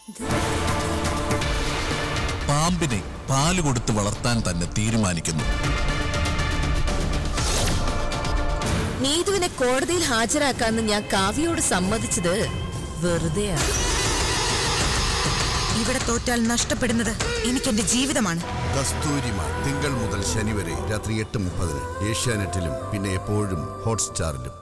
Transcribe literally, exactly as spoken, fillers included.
പാമ്പിനെ പാല് കൊടുത്ത് വളർത്താൻ തന്നെ തീരുമാനിക്കുന്നു. നീതുവിനെ കോടതിയിൽ ഹാജരാക്കാന്ന് ഞാൻ കാവ്യയോട് സമ്മതിച്ചത് വെറുതെയാണ്. ഇവിടെ തോറ്റാൽ നഷ്ടപ്പെടുന്നത് എനിക്കെന്റെ ജീവിതമാണ്. കസ്തൂരിമാൻ തിങ്കൾ മുതൽ ശനി വരെ രാത്രി എട്ട് മുപ്പതിന് ഏഷ്യാനെറ്റിലും പിന്നെ എപ്പോഴും ഹോട്ട്സ്റ്റാറിലും.